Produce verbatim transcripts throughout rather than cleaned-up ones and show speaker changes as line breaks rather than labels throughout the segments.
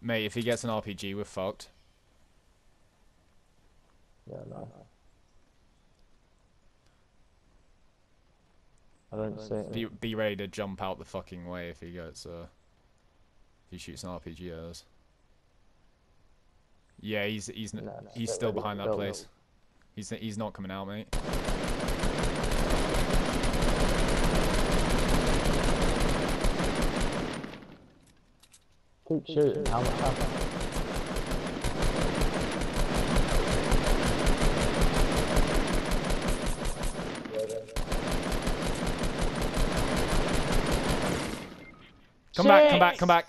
Mate, if he gets an R P G, we're fucked.
Yeah, no. I don't see it.
Be, be ready to jump out the fucking way if he gets, uh... If he shoots an R P G at us. Yeah, he's he's
No, no,
he's
don't
still
really,
behind that
don't
place.
really.
He's he's not coming out, mate.
Keep shooting. How much happened?
Come back, come back, come back.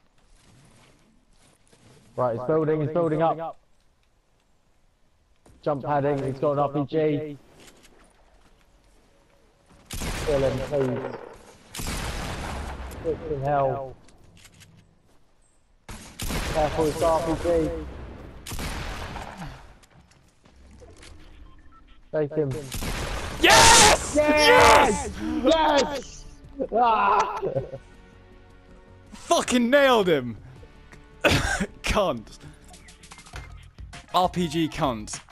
Right, he's building, he's building up. Jump padding, he's got an R P G. Kill him, please. Fucking hell. Careful, it's R P G. Take him.
Yes!
Yes! Yes! Ah!
Fucking nailed him! Cunt. R P G cunt.